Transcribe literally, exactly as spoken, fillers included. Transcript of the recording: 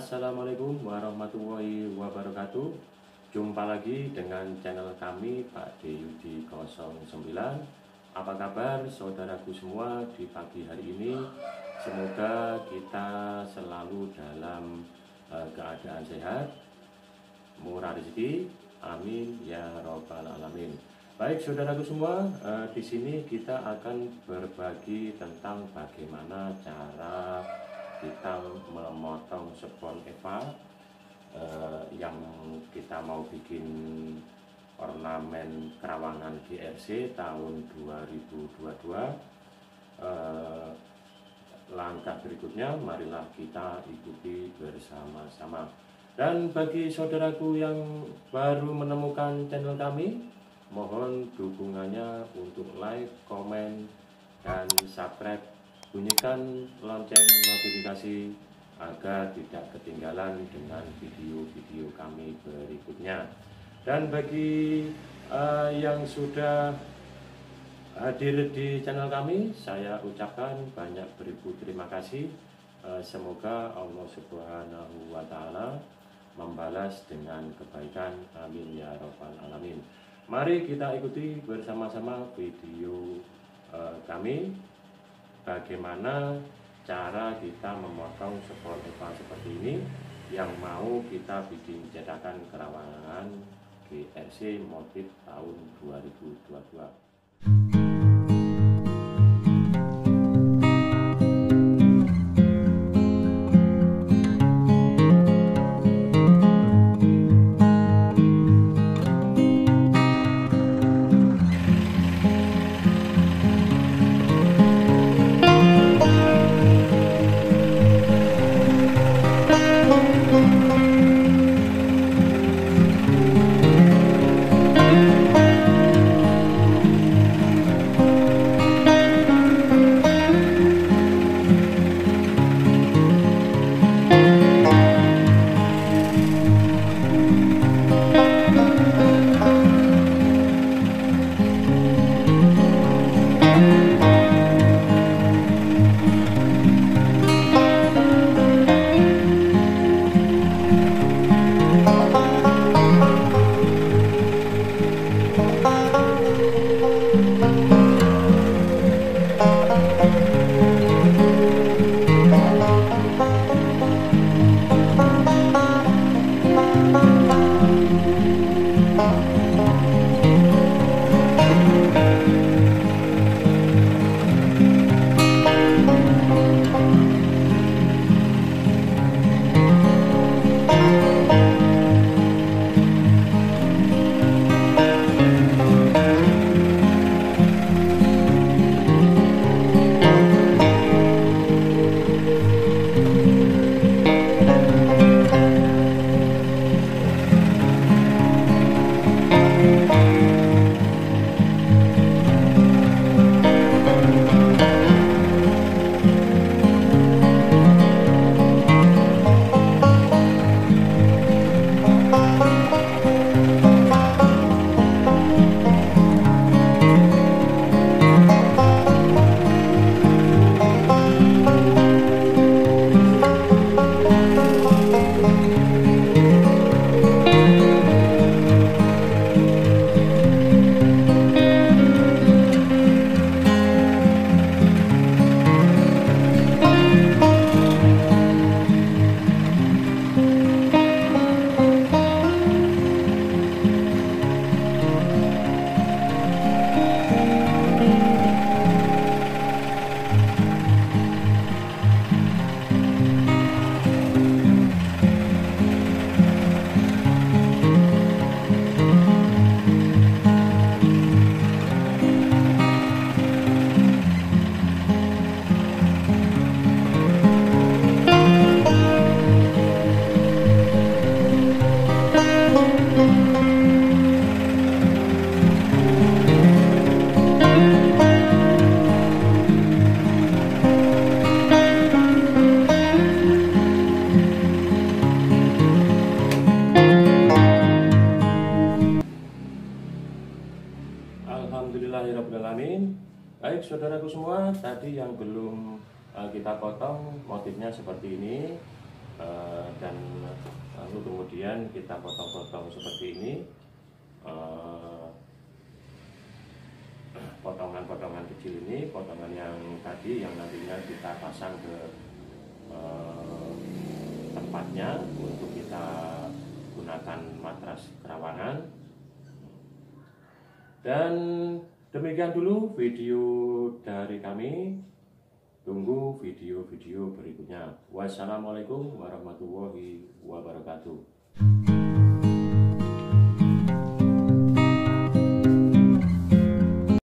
Assalamualaikum warahmatullahi wabarakatuh. Jumpa lagi dengan channel kami Pak D Yudi nol sembilan. Apa kabar saudaraku semua di pagi hari ini? Semoga kita selalu dalam uh, keadaan sehat, murah rezeki, amin ya robbal alamin. Baik saudaraku semua, uh, di sini kita akan berbagi tentang bagaimana cara kita memotong spon Eva eh, yang kita mau bikin ornamen Kerawangan G R C tahun dua ribu dua puluh dua. eh, langkah berikutnya marilah kita ikuti bersama-sama. Dan bagi saudaraku yang baru menemukan channel kami, mohon dukungannya untuk like, komen, dan subscribe. Bunyikan lonceng notifikasi agar tidak ketinggalan dengan video-video kami berikutnya. Dan bagi uh, yang sudah hadir di channel kami, saya ucapkan banyak beribu terima kasih. Uh, semoga Allah Subhanahu wa Ta'ala membalas dengan kebaikan, amin ya robbal alamin. Mari kita ikuti bersama-sama video uh, kami, bagaimana cara kita memotong spon Eva seperti ini yang mau kita bikin cetakan Kerawangan G R C motif tahun dua ribu dua puluh dua. Alhamdulillahirrahmanirrahim. Baik saudaraku semua, tadi yang belum uh, kita potong motifnya seperti ini. uh, dan lalu kemudian kita potong-potong seperti ini, uh, potongan-potongan kecil ini, potongan yang tadi yang nantinya kita pasang ke uh, tempatnya untuk kita gunakan matras kerawangan. Dan demikian dulu video dari kami. Tunggu video-video berikutnya. Wassalamualaikum warahmatullahi wabarakatuh.